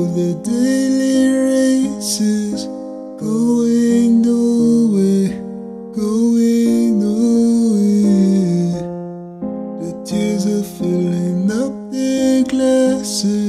the daily races, going nowhere, going nowhere. The tears are filling up their glasses.